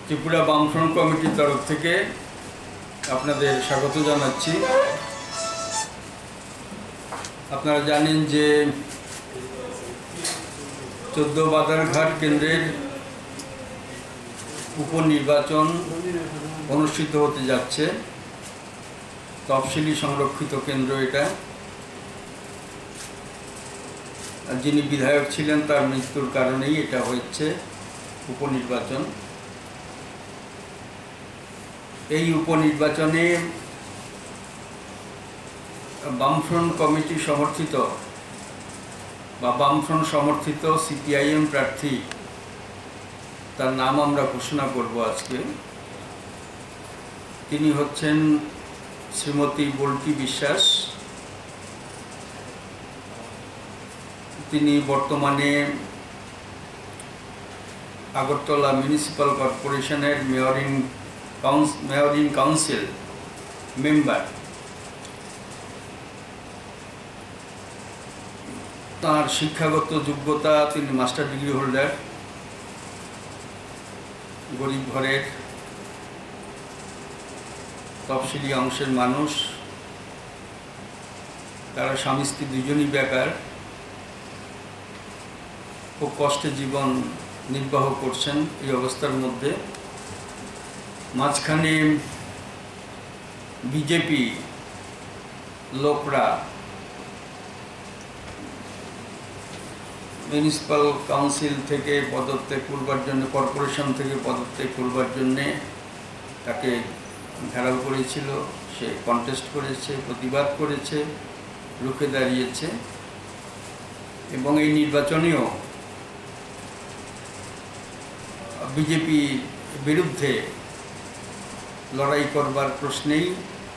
ত্রিপুরা বামফ্রন্ট কমিটির তরফ থেকে আপনাদের স্বাগত জানাচ্ছি। আপনারা জানেন যে 14 বাদারঘাট কেন্দ্রের উপনির্বাচন অনুষ্ঠিত হতে যাচ্ছে। তফসিলি সংরক্ষিত কেন্দ্র এটা। যিনি বিধায়ক ছিলেন তার মৃত্যুর কারণেই এটা হচ্ছে উপনির্বাচন। এই উপনির্বাচনে বামফ্রন্ট কমিটি সমর্থিত বা বামফ্রন্ট সমর্থিত সিপিআইএম প্রার্থী, তার নাম আমরা ঘোষণা করব আজকে। তিনি হচ্ছেন শ্রীমতী বল্টি বিশ্বাস। তিনি বর্তমানে আগরতলা মিউনিসিপ্যাল কর্পোরেশনের মেয়র ইন কাউন্সিল মেম্বার। তার শিক্ষাগত যোগ্যতা, তিনি মাস্টার ডিগ্রি হোল্ডার। গরিব ঘরের তফসিলি অংশের মানুষ। তারা স্বামী স্ত্রী দুজনই বেকার, খুব কষ্টে জীবন নির্বাহ করছেন। এই অবস্থার মধ্যে মাঝখানে বিজেপি লোকরা মিউনিসিপ্যাল কাউন্সিল থেকে পদত্যাগ করবার জন্য, কর্পোরেশন থেকে পদত্যাগ করবার জন্যে তাকে ঘেরাও করেছিল। সে কন্টেস্ট করেছে, প্রতিবাদ করেছে, রুখে দাঁড়িয়েছে এবং এই নির্বাচনেও বিজেপি বিরুদ্ধে লড়াই করবার প্রশ্নেই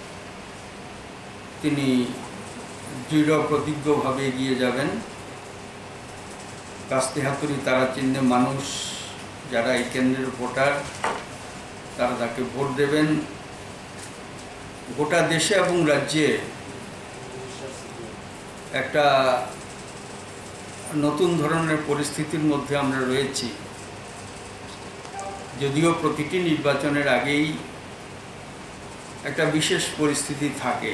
তিনি দৃঢ় প্রতিজ্ঞভাবে এগিয়ে যাবেন। কাস্তে হাতুড়ি তারা চিহ্নে মানুষ যারা এই কেন্দ্রের ভোটার, তারা তাকে ভোট দেবেন। গোটা দেশে এবং রাজ্যে একটা নতুন ধরনের পরিস্থিতির মধ্যে আমরা রয়েছি। যদিও প্রতিটি নির্বাচনের আগেই একটা বিশেষ পরিস্থিতি থাকে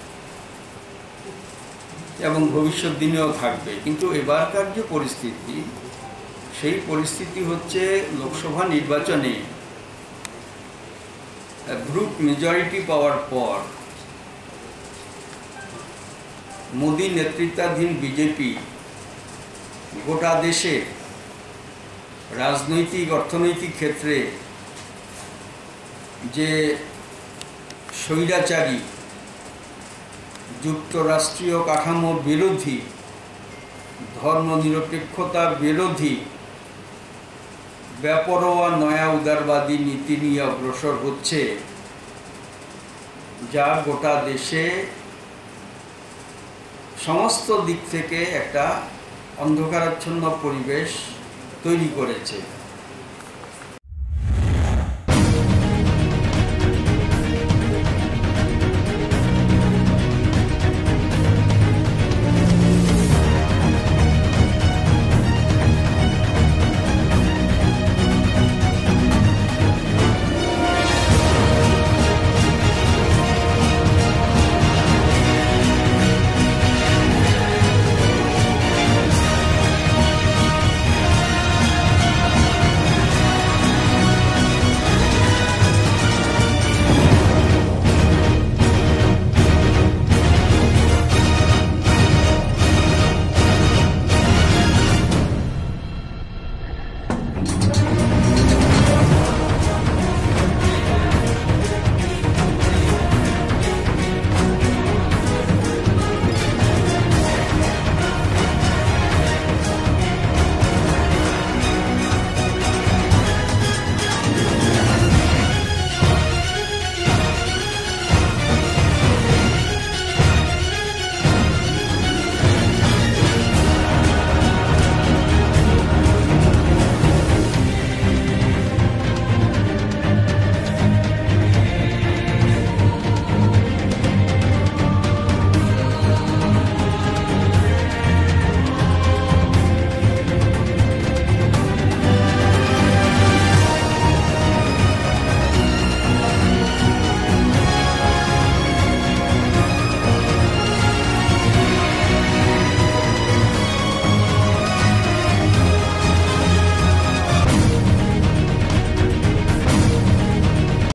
এবং ভবিষ্যৎ দিনেও থাকবে, কিন্তু এবারকার যে পরিস্থিতি, সেই পরিস্থিতি হচ্ছে লোকসভা নির্বাচনে গ্রুপ মেজরিটি পাওয়ার পর মোদী নেতৃত্বাধীন বিজেপি গোটা দেশে রাজনৈতিক অর্থনৈতিক ক্ষেত্রে যে স্বৈরাচারী যুক্তরাষ্ট্রীয় কাঠামো বিরোধী, ধর্মনিরপেক্ষতা বিরোধী, বেপরোয়া নয়া উদারবাদী নীতি নিয়ে অগ্রসর হচ্ছে, যা গোটা দেশে সমস্ত দিক থেকে একটা অন্ধকারাচ্ছন্ন পরিবেশ তৈরি করেছে।